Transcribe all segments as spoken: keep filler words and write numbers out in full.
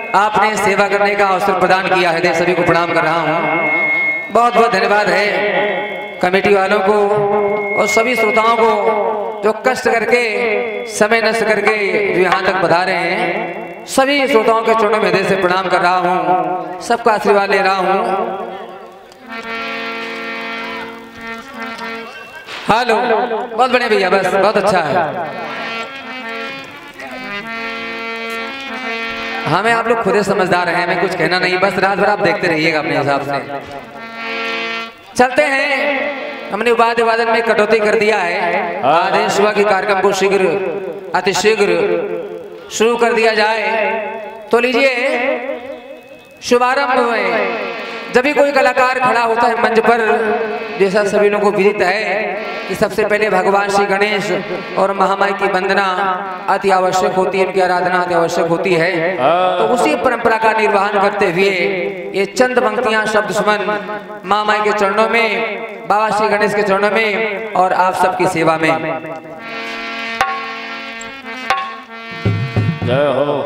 आपने सेवा करने का अवसर प्रदान किया है, सभी को प्रणाम कर रहा हूँ। बहुत बहुत धन्यवाद है कमेटी वालों को और सभी श्रोताओं को जो कष्ट करके समय नष्ट करके जो यहाँ तक पधारे हैं। सभी श्रोताओं के चरणों में हृदय से प्रणाम कर रहा हूँ, सबका आशीर्वाद ले रहा हूँ। हेलो, बहुत बढ़िया भैया, बस बहुत अच्छा है। हमें आप लोग खुद ही समझदार हैं, हमें कुछ कहना नहीं, बस रात भर आप देखते रहिएगा अपने हिसाब से। चलते हैं, हमने वाद्य वादन में कटौती कर दिया है। आदेश हुआ कि कार्यक्रम को शीघ्र अति शीघ्र शुरू कर दिया जाए। तो लीजिए शुभारंभ में जब भी कोई कलाकार खड़ा होता है मंच पर, जैसा सभी लोगों को विदित है कि सबसे पहले भगवान श्री गणेश और महामाई की वंदना अति आवश्यक होती है, उनकी आराधना अति आवश्यक होती है। तो उसी परंपरा का निर्वहन करते हुए ये चंद पंक्तियां शब्द सुमन माँ माई के चरणों में, बाबा श्री गणेश के चरणों में और आप सबकी सेवा में। जय हो।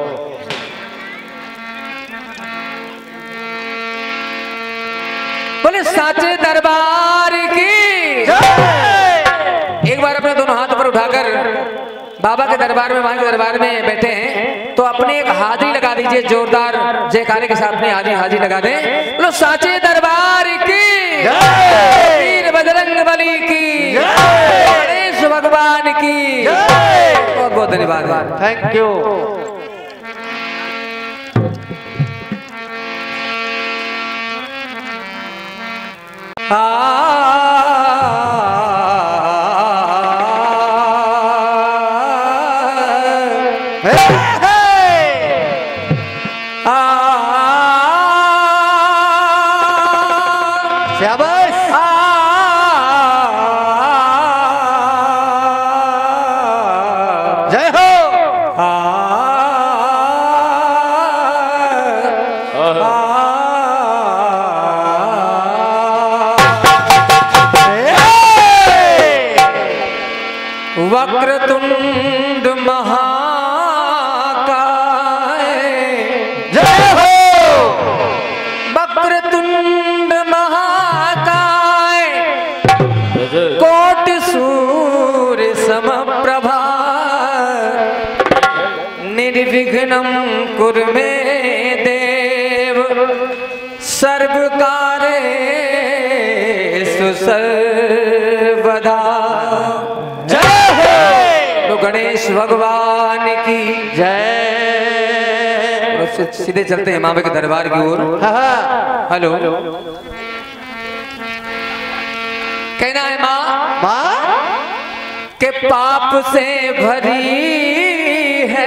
बोले साचे दरबार की एक बार अपने दोनों हाथ ऊपर उठाकर बाबा के दरबार में, मां के दरबार में बैठे हैं तो अपने एक हाजिरी लगा दीजिए, जोरदार जयकारे के साथ में हाजिरी हाजिरी लगा दें। बोलो साचे दरबार की, वीर बजरंग बली की, गणेश भगवान की। बहुत बहुत धन्यवाद, थैंक यू। वक्रतुंड महाकाय जय हो, वक्रतुंड महाकाय कोटि सूर्य समप्रभा निर्विघ्नं कुरु मे देव सर्वकार्येषु सर्वदा। गणेश भगवान की जय। सीधे चलते हैं माँ के दरबार की ओर। हेलो, कहना है माँ माँ के पाप से भरी है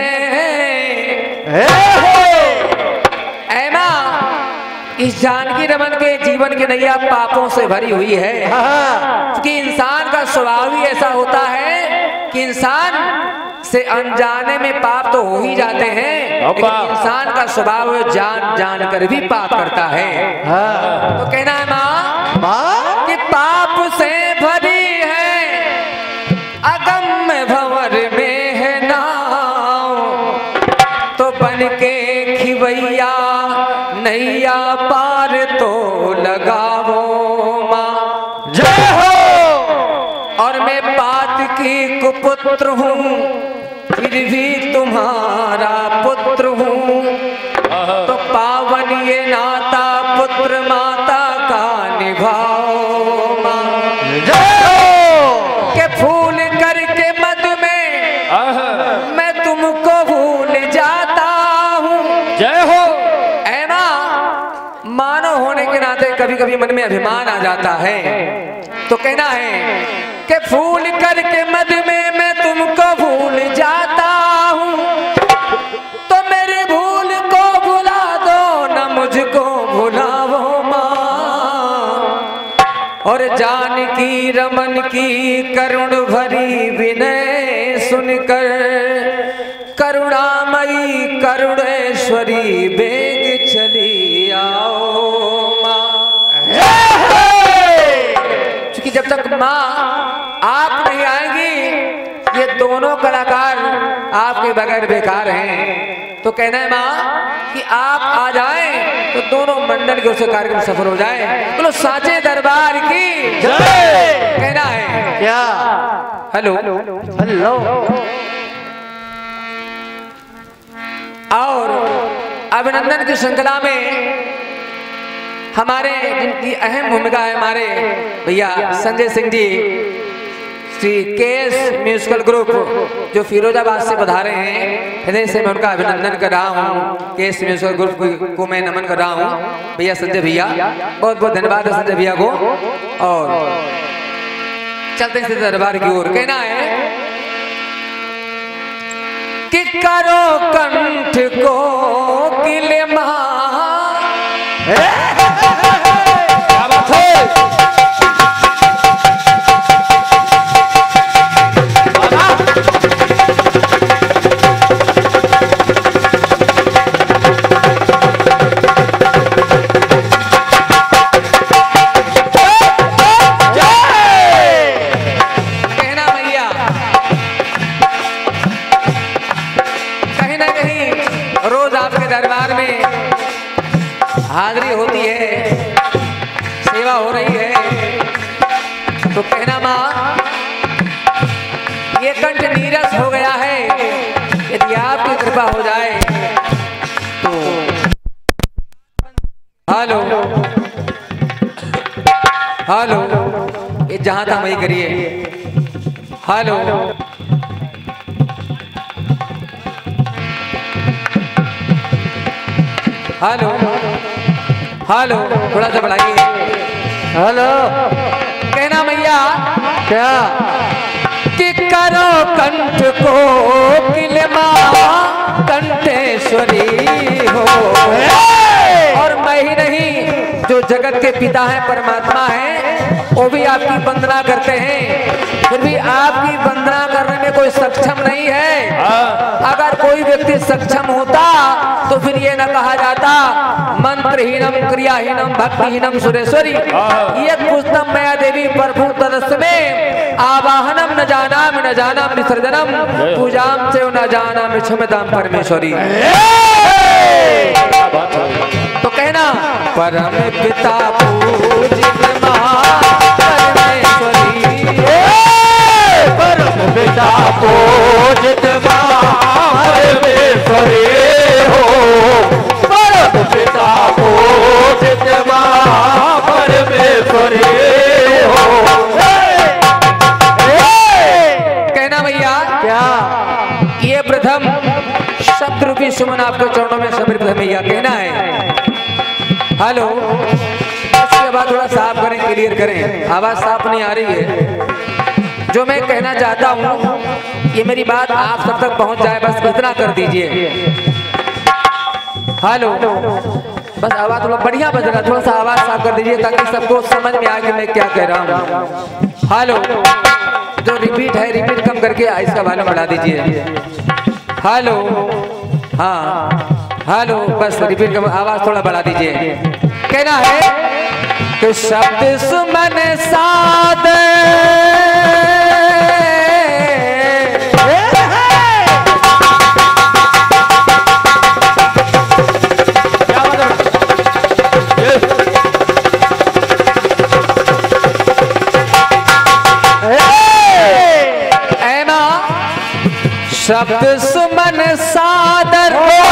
ऐ माँ, इस जानकी रमन के जीवन की नैया पापों से भरी हुई है। क्योंकि इंसान का स्वभाव ही ऐसा होता है कि इंसान से अनजाने में पाप तो हो ही जाते हैं, लेकिन इंसान का स्वभाव जान जान कर भी पाप करता है। हाँ। तो कहना है माँ माँ कि पाप से भरी है अगम भंवर में है नाव, तो बन के खिवैया नैया पार तो लगावो माँ जय हो। और मैं बात की कुपुत्र हूँ फिर भी तुम्हारा पुत्र हूँ, तो पावन ये नाता पुत्र माता का निभाओ माँ जय हो। के फूल करके मद में मैं तुमको भूल जाता हूँ जय हो। ऐ माँ, मानव होने के नाते कभी कभी मन में अभिमान आ जाता है। तो कहना है कि फूल करके मद में मैं तुमको भूल जाता हूँ, तो मेरी भूल को भुला दो न मुझको भुलाओ माँ। और जानकी रमन की करुण भरी विनय सुनकर करुणामयी करुणेश्वरी बेग चली आओ माँ। क्योंकि जब तक माँ आप नहीं आएंगी ये दोनों कलाकार आपके बगैर बेकार हैं। तो कहना है माँ कि आप आ जाएं तो दोनों मंडल की ओर से कार्यक्रम सफल हो जाए। बोलो साचे दरबार की जय। कहना है क्या? Hello hello. और अभिनंदन की श्रृंखला में हमारे जिनकी अहम भूमिका है हमारे भैया Sanjay Singh ji, Shri KS musical group जो फिरोजाबाद से पधारे हैं, हृदय से मैं उनका अभिनंदन कर रहा हूँ। केएस म्यूजिकल ग्रुप को मैं नमन कर रहा हूँ। भैया संजय भैया बहुत बहुत धन्यवाद है संजय भैया को। और चलते हैं दरबार की ओर। कहना है कि करो कंठ को किले हाजिरी होती है, सेवा हो रही है, तो कहना माँ ये कंठ नीरस हो गया है, यदि आपकी कृपा हो जाए तो। हेलो हेलो, ये जहां था वही करिए। हेलो हेलो हेलो, थोड़ा सा बढ़ाइए। हेलो। कहना मैया क्या? कि करो कंठ को किले माँ कंठेश्वरी हो। और मैं ही नहीं, जो जगत के पिता हैं परमात्मा हैं वो भी आपकी वंदना करते हैं, फिर भी आपकी वंदना करने में कोई सक्षम नहीं है। अगर कोई व्यक्ति सक्षम होता तो फिर ये न कहा जाता मंत्रहीनम क्रियाहीनम भक्तिहीनम सुरेश्वरी। ये पुस्तम मया देवी प्रभु तदस्य में आवाहनम न जानाम न जानाम विसर्जनम पूजाम से न जानाम क्षमताम परमेश्वरी। तो कहना परम पिता पूजित परमेश्वरी, परम पिता पूजित परमेश्वरी हो, परम पिता पूजित परमेश्वरी हो। कहना भैया क्या? ये प्रथम शब्द रूपी सुमन आपके चरणों में समर्पित है भैया। कहना है हेलो, इसके बाद थोड़ा साफ करें, क्लियर करें, आवाज साफ नहीं आ रही है। जो मैं कहना चाहता हूँ ये मेरी बात आप सब तक पहुंच जाए, बस इतना कर दीजिए। हेलो, बस आवाज थोड़ा बढ़िया बज रहा है, थोड़ा सा आवाज साफ कर दीजिए ताकि सबको समझ में आए कि मैं क्या कह रहा हूँ। हेलो, जो रिपीट है रिपीट कम करके इसका वॉल्यूम बढ़ा दीजिए। हेलो, हाँ हेलो, बस रिपीट कम, आवाज थोड़ा बढ़ा दीजिए। कहना है कि शब्द सुमन साद शब्द सुमन सादर,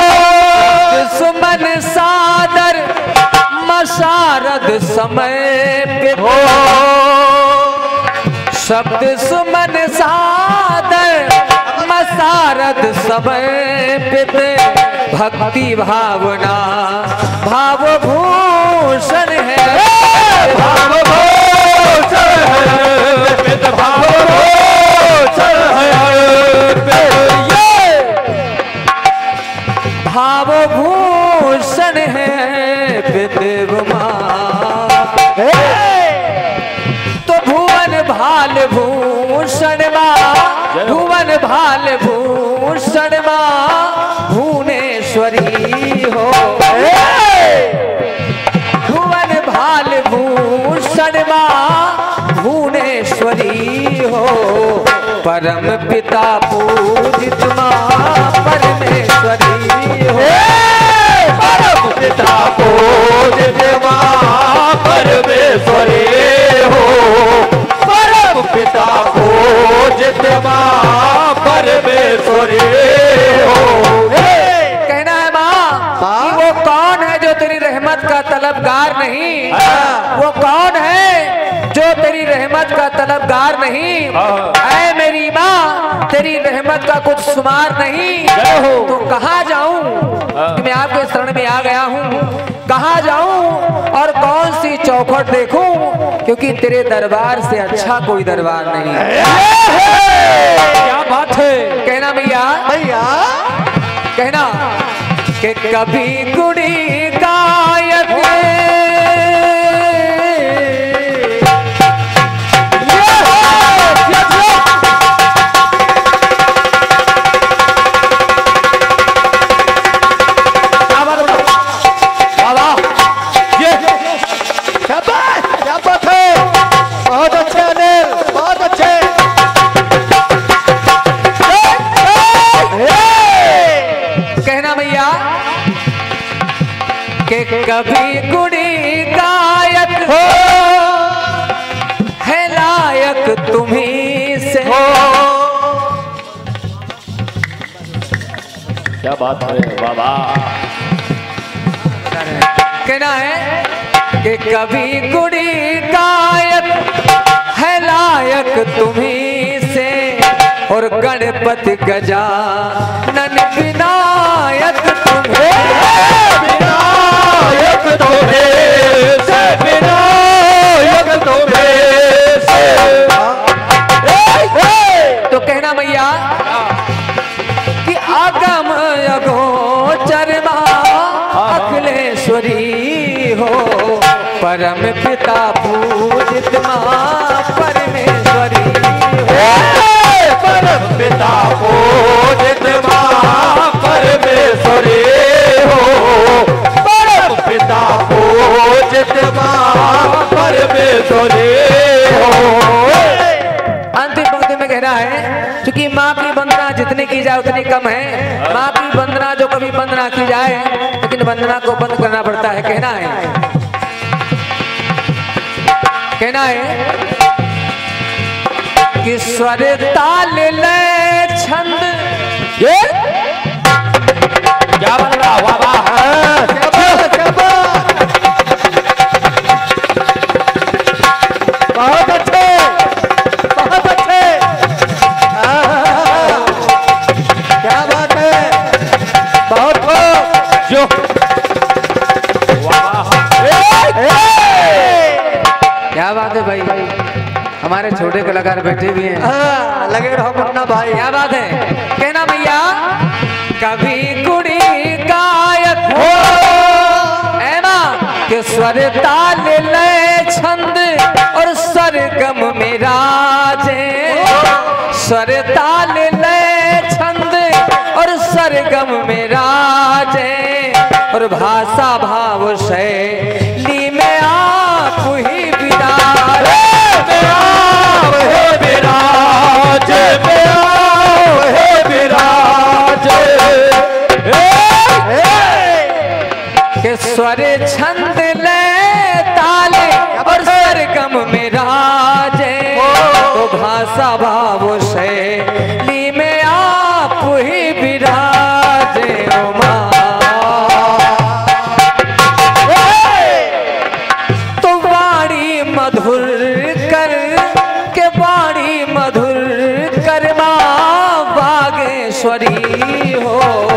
सुमन सादर मशारद समय हो। शब्द सुमन सादर मशारद समय पे भक्ति भावना भाव भूषण है, भाव भूषण है, भाव भूषण है, भाव भूषण है देव माँ। तो भुवन भाल भूषण माँ, भुवन भाल भूषण माँ भुवनेश्वरी हो। भुवन भाल भूषण माँ भुवनेश्वरी हो। परम पिता पूजित माँ परमेश्वरी पिता पूजित मां परमेश्वरी हो, परम पिता पूजित मां परमेश्वरी हो। कहना है माँ कि वो कौन है जो तेरी रहमत का तलबगार नहीं, वो कौन है जो तेरी रहमत का तलबगार नहीं। ऐ मेरी माँ तेरी रहमत का कुछ शुमार नहीं, तो कहाँ जाऊं कि मैं आपके शरण में आ गया हूँ, कहाँ जाऊं और कौन सी चौखट देखूं, क्योंकि तेरे दरबार से अच्छा कोई दरबार नहीं है। क्या बात है। कहना भैया भैया कहना कि कभी गुड़ी गायक कभी गुड़ी गायक हो है लायक तुम्ही से हो। क्या बात है बाबा। कहना है कि कभी गुड़ी गायक है लायक तुम्ही से, और गणपति गजानन विनायक तुम्हें, विनायक तुम्हें से, विनायक तुम्हें से। तो कहना भैया कि आगम अगोचर अखिलेश्वरी हो, परम पिता पूजित मां परमेश्वरी हो, परम पिता पूजित मां परमेश्वरी हो, परम पिता पूजित मां परमेश्वरी हो। अंतिम पंक्ति में कहना है क्योंकि माँ की वंदना जितनी की जाए उतनी कम है। माँ की वंदना जो कभी बंद ना की जाए, लेकिन वंदना को बंद करना पड़ता है। कहना है कहना है कि स्वर ताल लय छंद, ये क्या बन रहा बाबा। बहुत अच्छे बहुत अच्छे। क्या बात है, बहुत खूब। जो क्या बात है भाई, हमारे छोटे कलाकार बैठे भी हैं। हाँ, लगे रहो मुन्ना भाई। क्या बात है। कहना भैया कभी गुड़ी गायक हो है ना, कि स्वर ताल लय छंद और सरगम में राजे, स्वर ताल लय छंद और सरगम में राजे, और भाषा भाव शैली में आप ही विराज, हे विराज, हे विराज। के स्वर छंद ले ताले और सरगम में राजे, तो भाषा भाव शैली में आप ही विराजे। ओ माँ तो वाणी मधुर कर के वाणी मधुर कर माँ बागेश्वरी हो,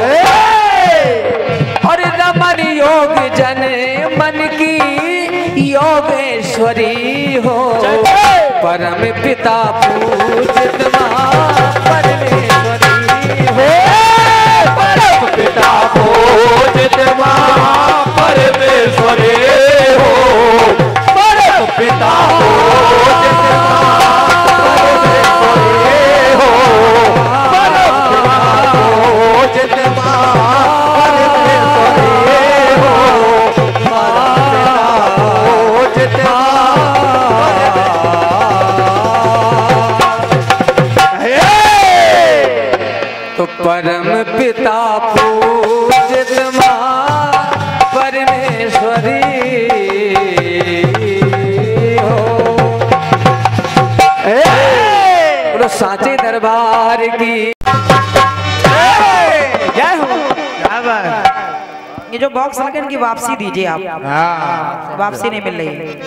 और रमन योग जन मन की योगेश्वरी हो, परम पिता पूजित मां परमेश्वरी हो, परम पिता पूजित मां परमेश्वरी हो, परम पिता पूजित मां परमेश्वरी हो, परम पिता पूजित मां परमेश्वरी हो, परम पिता पूजित तो परम पिता पूजित मां परमेश्वरी परमेश्वरी हो। बोलो साचे दरबार की जय हो। ये जो बॉक्स लगे इनकी वापसी दीजिए आप। हाँ। वापसी नहीं मिल रही।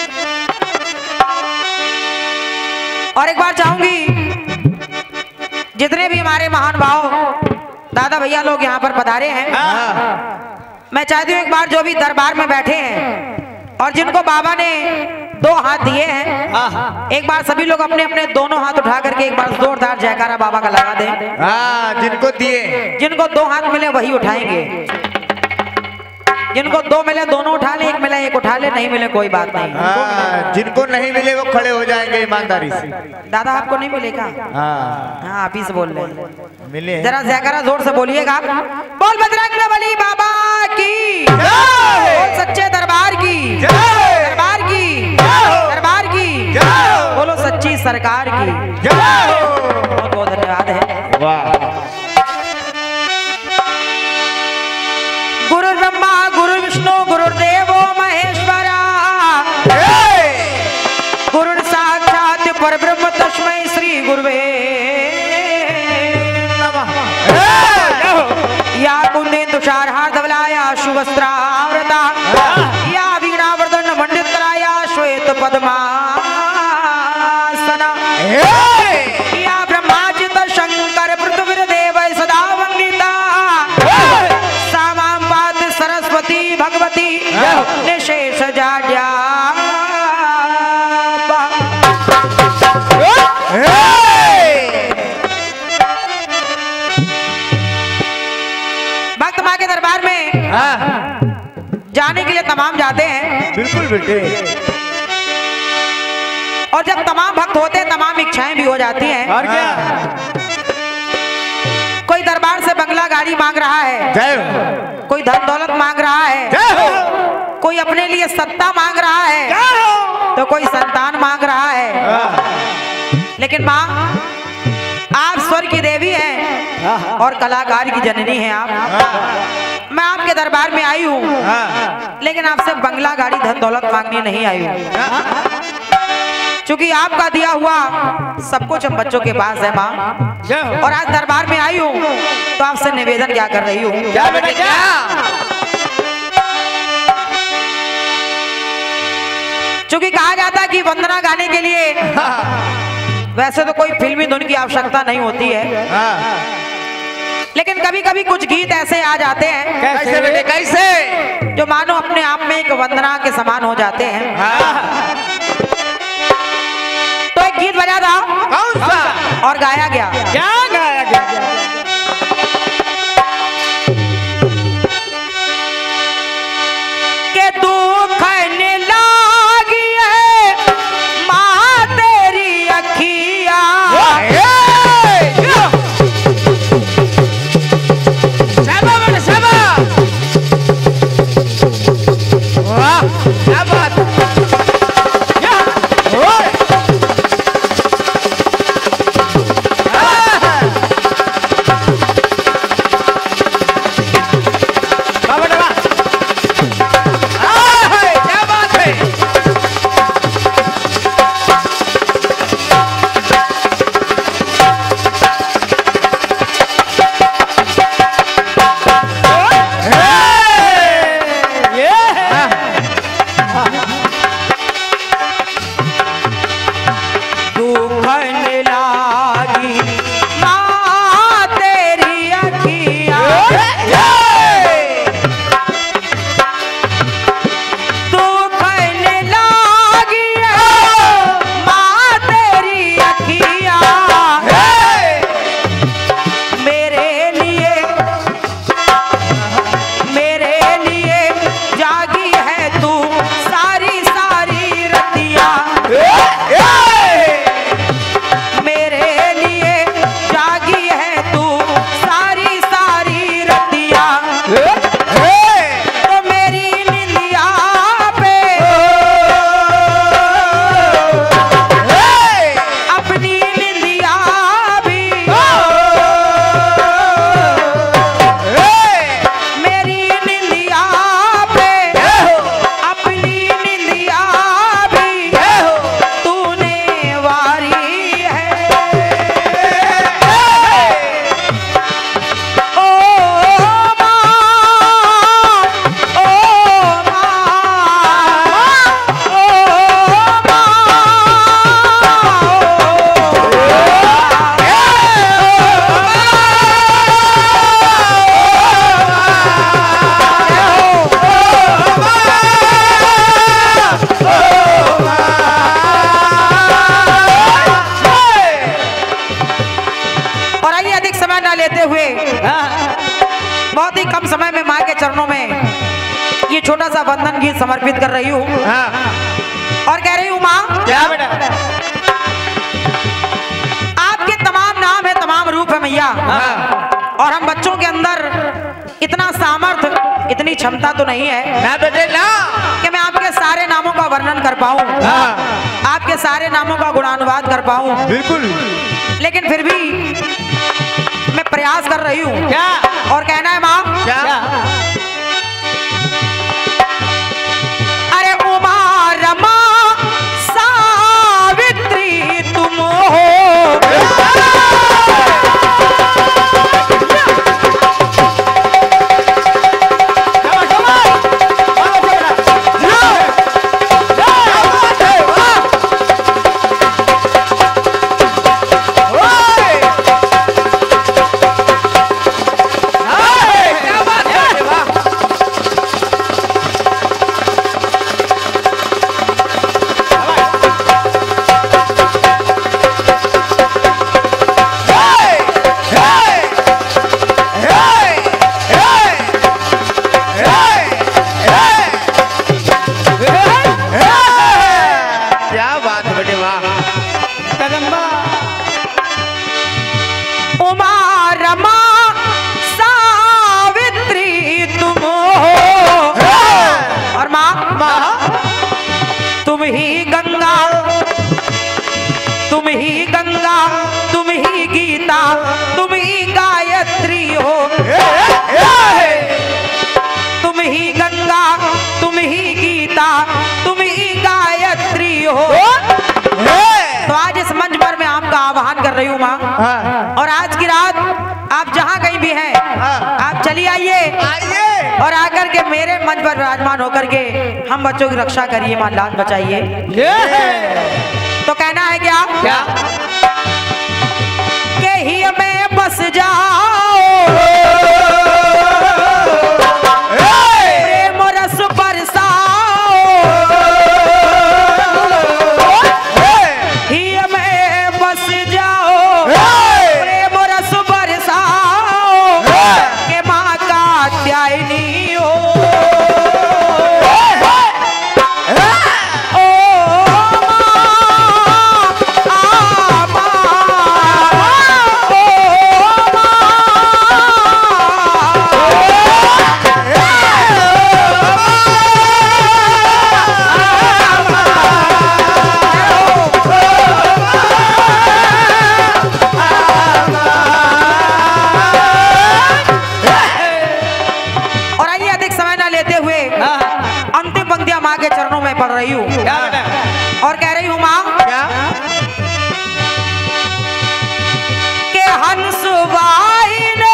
और एक बार चाहूंगी जितने भी हमारे महान भाव दादा भैया लोग यहाँ पर पधारे हैं, मैं चाहती हूँ एक बार जो भी दरबार में बैठे हैं और जिनको बाबा ने दो हाथ दिए हैं, एक बार सभी लोग अपने अपने दोनों हाथ उठा करके एक बार जोरदार जयकारा बाबा का लगा दें। हाँ, जिनको दिए, जिनको दो हाथ मिले वही उठाएंगे। जिनको दो मिले दोनों उठा ले, एक मिले एक उठा ले, नहीं मिले कोई बात नहीं। हाँ, जिनको नहीं मिले वो खड़े हो जाएंगे ईमानदारी से। दादा आपको नहीं मिलेगा? हाँ, हाँ आप ही से बोल रहे मिले। जरा जयकारा जोर से बोलिएगा। बोल बजरंगबली बाबा की, बोल सच्चे दरबार की, दरबार की, दरबार की, बोलो सच्ची सरकार की। बहुत बहुत धन्यवाद है। वाह। गुरु ब्रह्मा गुरु विष्णु गुरुदेवो महेश्वरा, गुरु साक्षात परब्रह्म तस्मै श्री गुरुवे नमः। या कुंदे तुषारहार धवलाया सुवस्त्रावृता, या वीणावर्धन मंडितराया श्वेत पद्मासना, या ब्रह्माजित शंकर पृथ्वीर्देव सदा वंदिता, सामां पात सरस्वती भगवती निशेष जाड्या। भक्त माँ के दरबार में जाने के लिए तमाम जाते हैं। बिल्कुल बेटे। और जब तमाम भक्त होते हैं तमाम इच्छाएं भी हो जाती हैं। और क्या? कोई दरबार से बंगला गाड़ी मांग रहा है, जय हो। कोई धन दौलत मांग रहा है, जय हो। कोई अपने लिए सत्ता मांग रहा है, जय हो। तो कोई संतान मांग रहा है। लेकिन माँ आप स्वर्ग की देवी हैं और कलाकार की जननी हैं आप। मैं आपके दरबार में आई हूँ लेकिन आपसे बंगला गाड़ी धन दौलत मांगने नहीं आई हूँ, क्योंकि आपका दिया हुआ सब कुछ हम बच्चों के पास है माँ। और आज दरबार में आई हूँ तो आपसे निवेदन क्या कर रही हूँ। क्या बेटा क्या? क्योंकि कहा जाता है कि वंदना गाने के लिए वैसे तो कोई फिल्मी धुन की आवश्यकता नहीं होती है, लेकिन कभी कभी कुछ गीत ऐसे आ जाते हैं। कैसे बेटे कैसे? जो मानो अपने आप में एक वंदना के समान हो जाते हैं। तो एक गीत बजा था। कौन सा? और गाया गया। क्या गाया गया? के तू खने लागी है माँ तेरी अखिया, क्या बात? आइए अधिक समय न लेते हुए बहुत ही कम समय में माँ के चरणों में ये छोटा सा वंदन गीत समर्पित कर रही हूँ और कह रही हूँ माँ, क्या बेटा? आपके तमाम नाम है, तमाम रूप है मैया, और हम बच्चों के अंदर इतना सामर्थ्य, इतनी क्षमता तो नहीं है ना बेटे ना कि मैं आपके सारे नामों का वर्णन कर पाऊं, आपके सारे नामों का गुणानुवाद कर पाऊं। बिल्कुल। लेकिन फिर भी मैं प्रयास कर रही हूँ। क्या? और कहना है माँ, क्या? अरे उमा रमा सावित्री तुम हो, रही हूँ माँ। और आज की रात आप जहाँ कहीं भी हैं, आप चली आइए आइए और आकर के मेरे मंच पर विराजमान होकर के हम बच्चों की रक्षा करिए, माँ, लाज बचाइए। तो कहना है क्या? क्या? के ही में बस जाओ, प्रेम रस बरसाओ, ही में बस जाओ, प्रेम रस बरसाओ, के माँ का त्यायनी हो। पढ़ रही हूँ और कह रही हूँ माँ, के हंस वाहिनी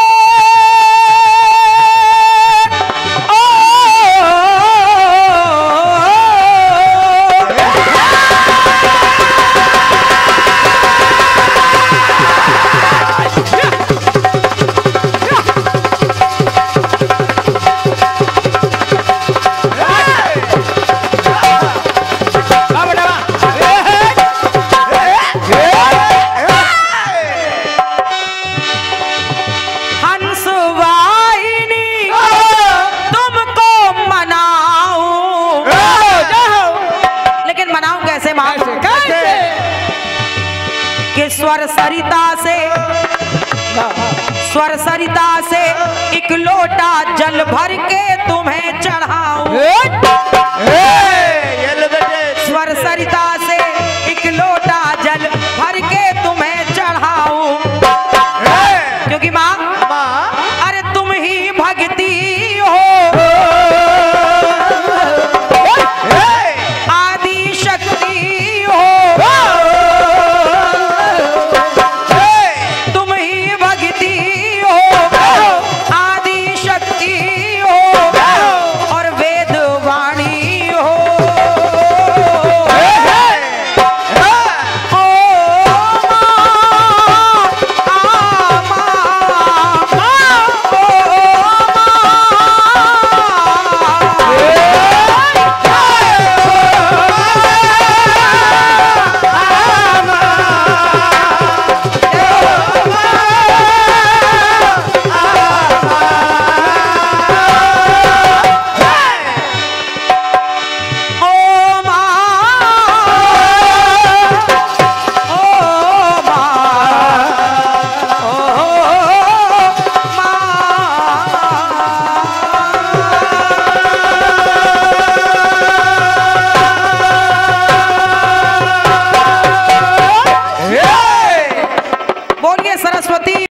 स्वर सरिता से स्वर सरिता से एक लोटा जल भर के तुम्हें चढ़ाऊं। स्वर सरिता से एक लोटा जल भर के तुम्हें चढ़ाऊं, क्योंकि माँ